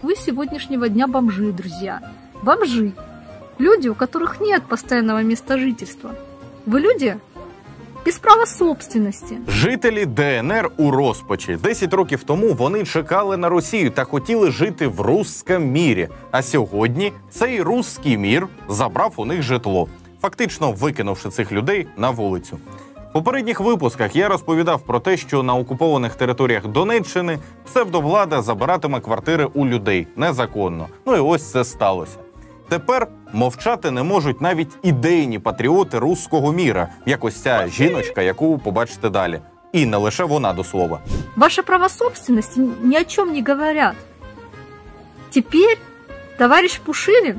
вы с сегодняшнего дня бомжи, друзья. Бомжи. Люди, у которых нет постоянного места жительства. Вы люди без права собственності. Жителі ДНР у розпачі. 10 років тому вони чекали на Росію та хотіли жити в русском мірі. А сьогодні цей русський мір забрав у них житло, фактично викинувши цих людей на вулицю. В попередніх випусках я розповідав про те, що на окупованих територіях Донеччини псевдовлада забиратиме квартири у людей незаконно. Ну і ось це сталося. Тепер мовчати не можуть навіть ідейні патріоти руського міра, як ось ця жіночка, яку побачите далі. І не лише вона, до слова. Ваши права собственности ни о чем не говорят. Теперь товарищ Пушилин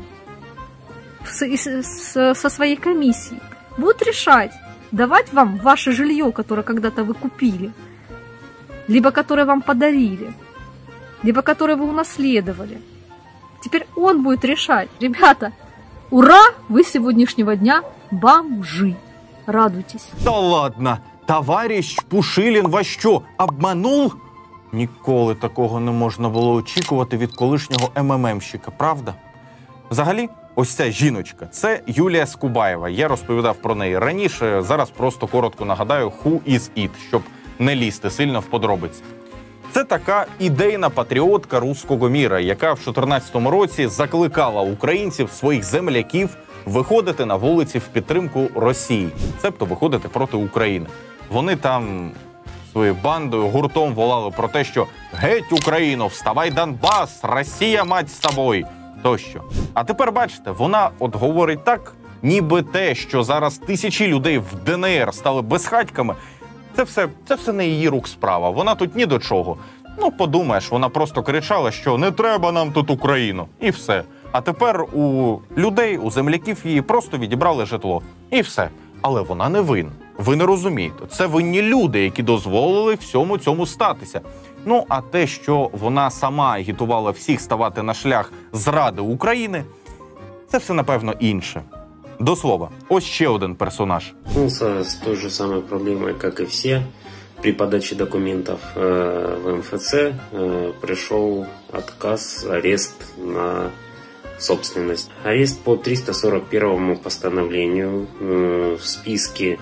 со своей комиссией будет решать, давать вам ваше жилье, которое когда-то вы купили, либо которое вам подарили, либо которое вы унаследовали. Теперь он будет решать. Ребята, ура, вы с сегодняшнего дня бомжи. Радуйтесь. Та ладно, товарищ Пушилін вас що, обманув? Ніколи такого не можна було очікувати від колишнього МММщика, правда? Взагалі, ось ця жіночка – це Юлія Скубаєва. Я розповідав про неї раніше, зараз просто коротко нагадаю «Who is it?», щоб не лізти сильно в подробиці. Це така ідейна патріотка руського міра, яка в 2014 році закликала українців, своїх земляків, виходити на вулиці в підтримку Росії, цебто виходити проти України. Вони там своєю бандою, гуртом волали про те, що «Геть Україну! Вставай, Донбас! Росія, мать з тобою!» тощо. А тепер, бачите, вона от говорить так, ніби те, що зараз тисячі людей в ДНР стали безхатьками, це все не її рук справа. Вона тут ні до чого. Ну, подумаєш, вона просто кричала, що не треба нам тут Україну. І все. А тепер у людей, у земляків її просто відібрали житло. І все. Але вона не винна. Ви не розумієте. Це винні люди, які дозволили всьому цьому статися. Ну, а те, що вона сама агітувала всіх ставати на шлях зради України, це все, напевно, інше. До слова, ось ще один персонаж. С той же самой проблемой, как и все. При подаче документов в МФЦ пришел отказ, арест на собственность. Арест по 341 постановлению. В списке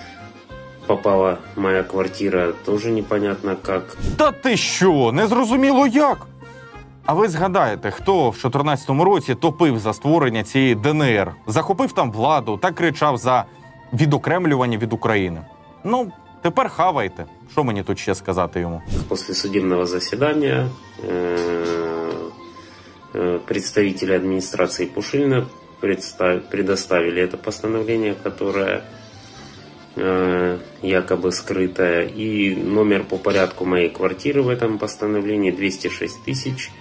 попала моя квартира, тоже непонятно как. Та ти що, не зрозуміло як? А ви згадаєте, хто в 2014 році топив за створення цієї ДНР, захопив там владу та кричав за відокремлювання від України? Ну, тепер хавайте. Що мені тут ще сказати йому? После судебного заседания представители администрации Пушилина предоставили это постановление, которое якобы скрытое, и номер по порядку моей квартиры в этом постановлении 206 тысяч,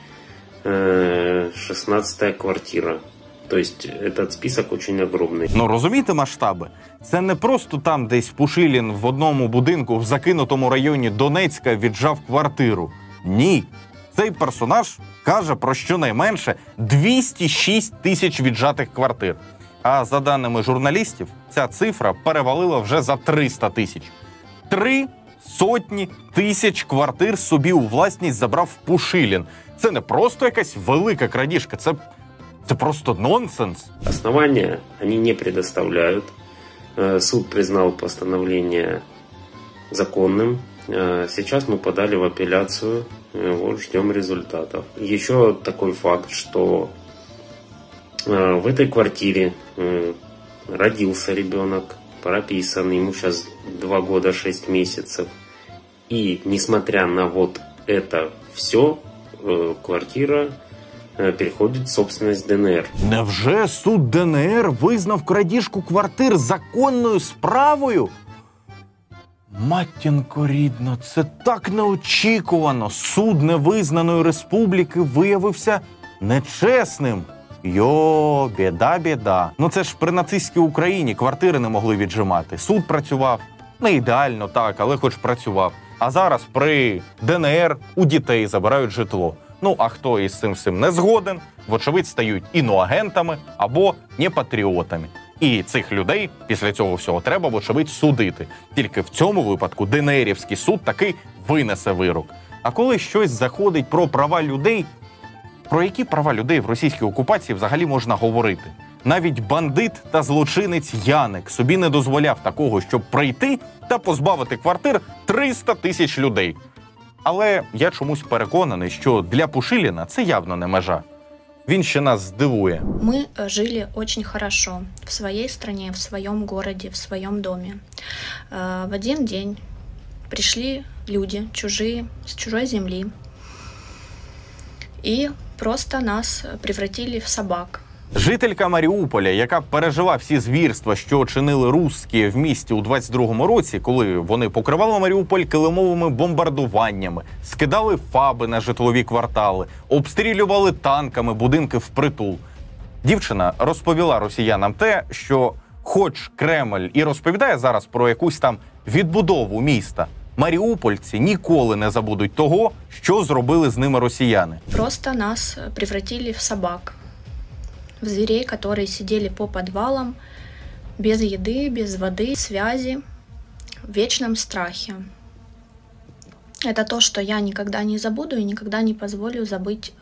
16-я квартира. То есть этот список очень огромный. Ну, розумієте масштаби? Це не просто там десь Пушилін в одному будинку в закинутому районі Донецька віджав квартиру. Ні. Цей персонаж каже про щонайменше 206 тисяч віджатих квартир. А за даними журналістів, ця цифра перевалила вже за 300 тисяч. 300 тисяч квартир собі у власність забрав Пушилін. Це не просто якась велика крадіжка, це просто нонсенс. Основания они не предоставляют. Суд признал постановление законным. Сейчас мы подали в апелляцию. Вот, ждем результатов. Еще такой факт, что в этой квартире родился ребенок, прописан, ему сейчас 2 года 6 месяцев. И несмотря на вот это все, квартира переходить в собственность ДНР. Невже суд ДНР визнав крадіжку квартир законною справою? Матінко рідна, це так неочікувано. Суд невизнаної республіки виявився нечесним. Йо, біда. Ну це ж при нацистській Україні квартири не могли віджимати. Суд працював. Не ідеально, так, але хоч працював. А зараз при ДНР у дітей забирають житло. Ну, а хто із цим не згоден, вочевидь стають іноагентами або непатріотами. І цих людей після цього всього треба, вочевидь, судити. Тільки в цьому випадку ДНРівський суд таки винесе вирок. А коли щось заходить про права людей, Про які права людей в російській окупації взагалі можна говорити? Навіть бандит та злочинець Яник собі не дозволяв такого, щоб прийти та позбавити квартир 300 тисяч людей. Але я чомусь переконаний, що для Пушиліна це явно не межа. Він ще нас здивує. Мы жили очень хорошо в своей стране, в своем городе, в своем доме. В один день пришли люди чужие, с чужой земли, и просто нас превратили в собак. Жителька Маріуполя, яка пережила всі звірства, що чинили русські в місті у 22-му році, коли вони покривали Маріуполь килимовими бомбардуваннями, скидали фаби на житлові квартали, обстрілювали танками будинки впритул. Дівчина розповіла росіянам те, що хоч Кремль і розповідає зараз про якусь там відбудову міста, маріупольці ніколи не забудуть того, що зробили з ними росіяни. Просто нас превратили в собак. В зверей, которые сидели по подвалам, без еды, без воды, связи, в вечном страхе. Это то, что я никогда не забуду и никогда не позволю забыть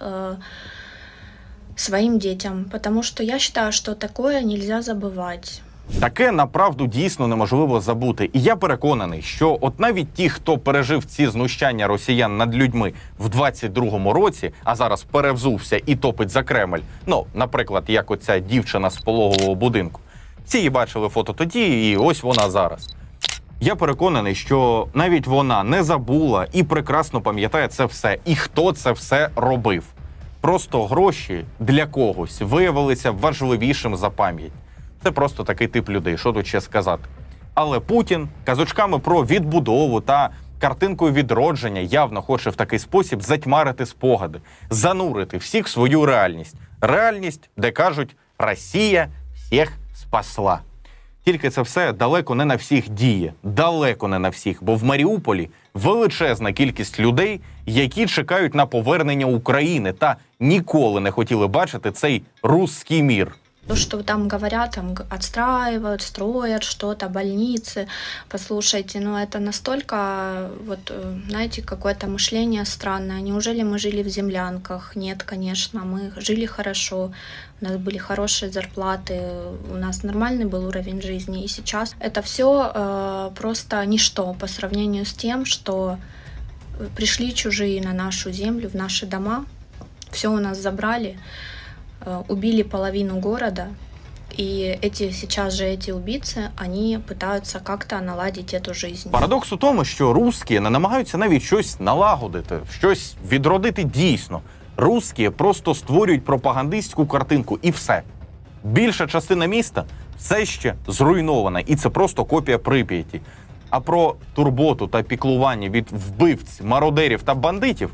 своим детям, потому что я считаю, что такое нельзя забывать. Таке, направду, дійсно неможливо забути. І я переконаний, що от навіть ті, хто пережив ці знущання росіян над людьми в 22-му році, а зараз перевзувся і топить за Кремль, ну, наприклад, як оця дівчина з пологового будинку, всі її бачили фото тоді, і ось вона зараз. Я переконаний, що навіть вона не забула і прекрасно пам'ятає це все, і хто це все робив. Просто гроші для когось виявилися важливішим за пам'ять. Це просто такий тип людей, що тут ще сказати. Але Путін казочками про відбудову та картинкою відродження явно хоче в такий спосіб затьмарити спогади, занурити всіх в свою реальність. Реальність, де кажуть, Росія всіх спасла. Тільки це все далеко не на всіх діє. Далеко не на всіх, бо в Маріуполі величезна кількість людей, які чекають на повернення України та ніколи не хотіли бачити цей русський мір. То, что там говорят, там отстраивают, строят что-то, больницы. Послушайте, ну это настолько, вот, знаете, какое-то мышление странное. Неужели мы жили в землянках? Нет, конечно, мы жили хорошо. У нас были хорошие зарплаты, у нас нормальный был уровень жизни. И сейчас это все просто ничто по сравнению с тем, что пришли чужие на нашу землю, в наши дома, все у нас забрали. Убили половину города, и сейчас же эти убийцы, они пытаются как-то наладить эту жизнь. Парадокс у тому, що русські не намагаються навіть щось налагодити, щось відродити дійсно. Русські просто створюють пропагандистську картинку і все. Більша частина міста все ще зруйнована, і це просто копія Прип'яті. А про турботу та піклування від вбивць, мародерів та бандитів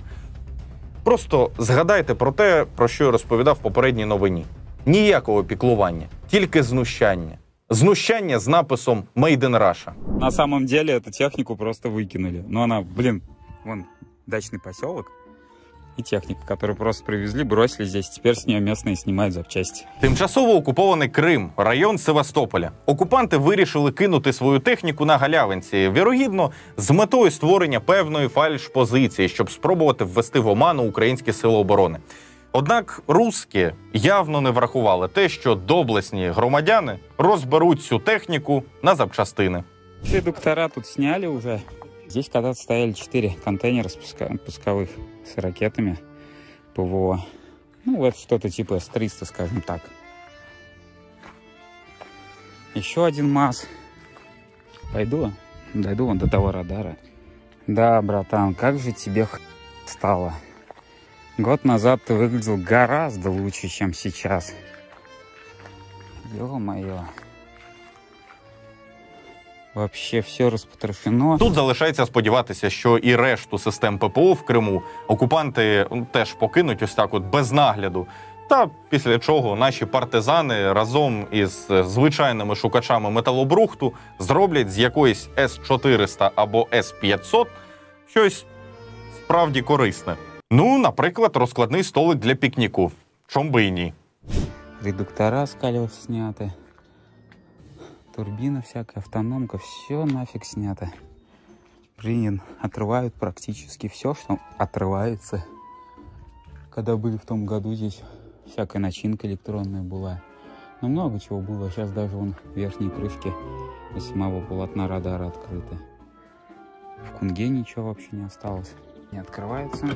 просто згадайте про те, про що я розповідав в попередній новині. Ніякого піклування, тільки знущання. Знущання з написом «Made in Russia». На самом деле эту технику просто выкинули. Но она, вон дачный поселок и техника, которую просто привезли, бросили здесь. Теперь с нее местные снимают запчасти. Тимчасово окупований Крим, район Севастополя. Окупанти вирішили кинути свою техніку на галявинці, вірогідно, з метою створення певної фальш-позиції, щоб спробувати ввести в оману українські сили оборони. Однак русські явно не врахували те, що доблесні громадяни розберуть цю техніку на запчастини. Редуктора тут сняли уже. Здесь когда-то стояли 4 контейнера пусковых с ракетами ПВО. Ну, вот что-то типа С-300, скажем так. Еще один МАЗ. Дойду вон до того радара. Да, братан, как же тебе стало? Год назад ты выглядел гораздо лучше, чем сейчас. Ё-моё. Вообще все розпотрошено. Тут залишається сподіватися, що і решту систем ППО в Криму окупанти теж покинуть ось так от без нагляду. Та після чого наші партизани разом із звичайними шукачами металобрухту зроблять з якоїсь С-400 або С-500 щось справді корисне. Ну, наприклад, розкладний столик для пікніку. Чом би і ні. Редуктора с колес сняты. Турбина всякая, автономка, все нафиг снято. Блин, отрывают практически все, что отрывается. когда были в том году, здесь всякая начинка электронная была. Ну, много чего было. Сейчас даже вон верхние крышки из самого полотна радара открыты. В Кунге ничего вообще не осталось. Не открывается.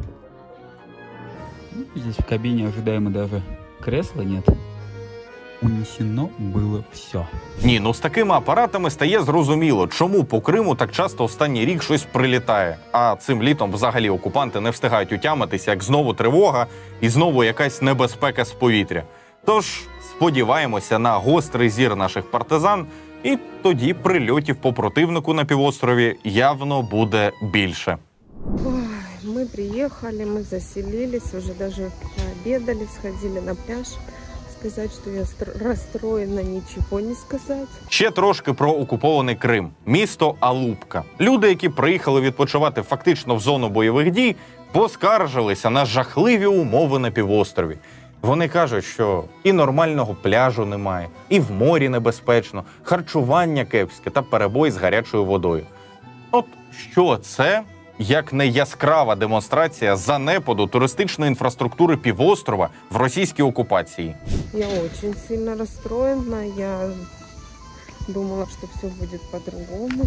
Ну, здесь в кабине ожидаемо даже кресла нет. Унесено було все. Ні, ну з такими апаратами стає зрозуміло, чому по Криму так часто останній рік щось прилітає. А цим літом взагалі окупанти не встигають утямитися, як знову тривога і знову якась небезпека з повітря. Тож сподіваємося на гострий зір наших партизан, і тоді прильотів по противнику на півострові явно буде більше. Ой, мы приехали, мы заселились, уже даже пообедали, сходили на пляж. Сказать, что я расстроена, ничего не сказать. Ще трошки про окупований Крим. Місто Алупка. Люди, які приїхали відпочивати фактично в зону бойових дій, поскаржилися на жахливі умови на півострові. Вони кажуть, що і нормального пляжу немає, і в морі небезпечно, харчування кепське та перебой з гарячою водою. От що це, як не яскрава демонстрація занепаду туристичної інфраструктури півострова в російській окупації? Я очень сильно расстроена. Я думала, что все будет по-другому.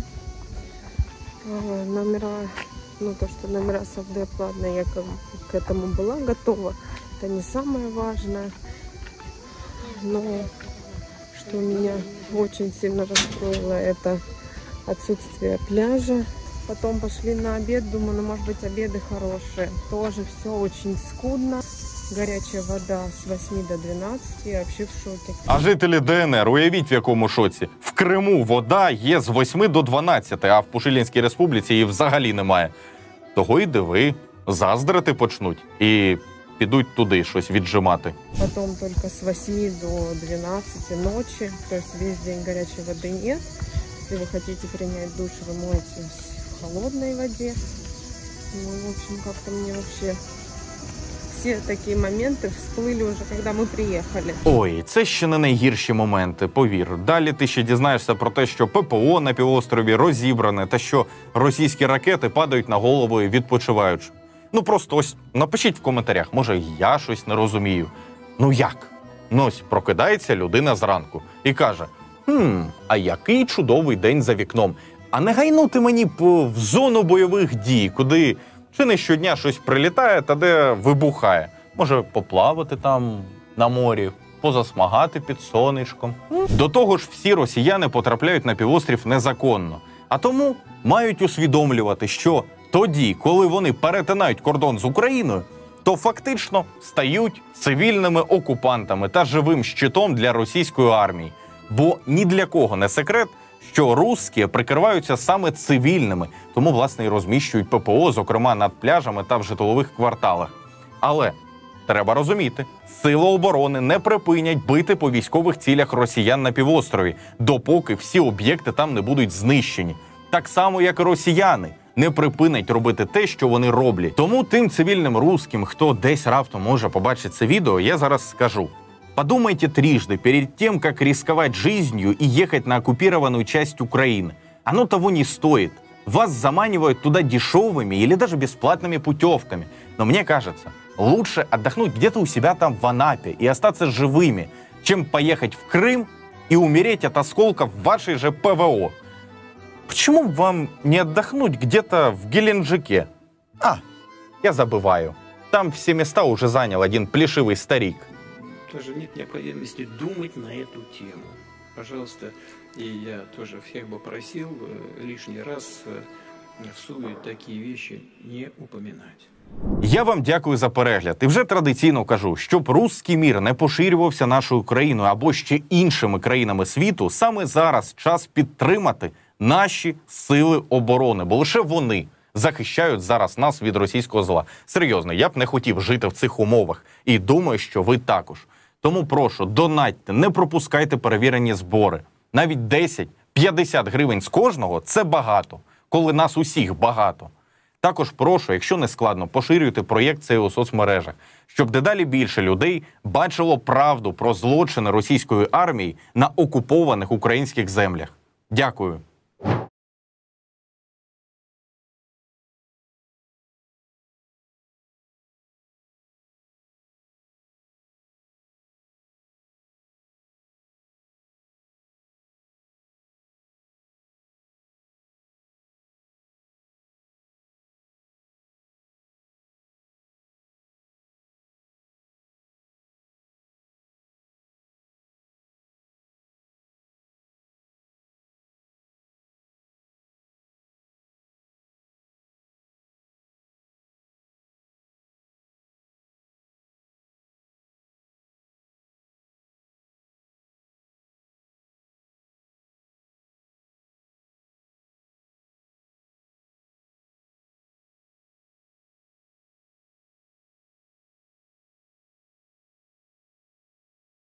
Номера, то, что номера САВД платные, я к этому была готова. Это не самое важное. Но что меня очень сильно расстроило, это отсутствие пляжа. Потом пошли на обед, думаю, может быть, обеды хорошие. Тоже все очень скудно. Горячая вода с 8 до 12, я вообще в шоке. А жителі ДНР, уявіть в якому шоці. В Криму вода є з 8 до 12, а в Пушилінській республіці її взагалі немає. Того й диви, заздрити почнуть і підуть туди щось віджимати. Потом только с 8 до 12 ночи, то есть весь день горячей воды нет. Если вы хотите принять душ, вы моетесь в холодной воде. Ну, в общем, как-то мне вообще все такие моменты всплыли уже, когда мы приехали. Ой, це ще не найгірші моменти, повір. Далі ти ще дізнаєшся про те, що ППО на півострові розібране, та що російські ракети падають на голову відпочиваючи. Ну просто ось напишіть в коментарях, може я щось не розумію. Ну як? Ну ось прокидається людина зранку і каже: а який чудовий день за вікном. А не гайнути мені в зону бойових дій, куди чи не щодня щось прилітає та де вибухає. Може поплавати там на морі, позасмагати під сонечком. До того ж, всі росіяни потрапляють на півострів незаконно. А тому мають усвідомлювати, що тоді, коли вони перетинають кордон з Україною, то фактично стають цивільними окупантами та живим щитом для російської армії. Бо ні для кого не секрет, що русські прикриваються саме цивільними, тому, власне, і розміщують ППО, зокрема, над пляжами та в житлових кварталах. Але треба розуміти, сили оборони не припинять бити по військових цілях росіян на півострові, допоки всі об'єкти там не будуть знищені. Так само, як і росіяни не припинять робити те, що вони роблять. Тому тим цивільним русским, хто десь раптом може побачити це відео, я зараз скажу. Подумайте трижды перед тем, как рисковать жизнью и ехать на оккупированную часть Украины. Оно того не стоит. Вас заманивают туда дешевыми или даже бесплатными путевками. Но мне кажется, лучше отдохнуть где-то у себя там в Анапе и остаться живыми, чем поехать в Крым и умереть от осколков вашей же ПВО. Почему вам не отдохнуть где-то в Геленджике? Я забываю. Там все места уже занял один плешивый старик. Тоже нет необходимости думать на эту тему. Пожалуйста, и я тоже всех бы просил лишний раз в суе такие вещи не упоминать. Я вам дякую за перегляд. І вже традиційно кажу, щоб руський мір не поширювався нашою країною або ще іншими країнами світу, саме зараз час підтримати наші сили оборони, бо лише вони захищають зараз нас від російського зла. Серйозно, я б не хотів жити в цих умовах. І думаю, що ви також. Тому прошу, донатьте, не пропускайте перевірені збори. Навіть 10-50 гривень з кожного – це багато, коли нас усіх багато. Також прошу, якщо не складно, поширюйте проєкт цей у соцмережах, щоб дедалі більше людей бачило правду про злочини російської армії на окупованих українських землях. Дякую.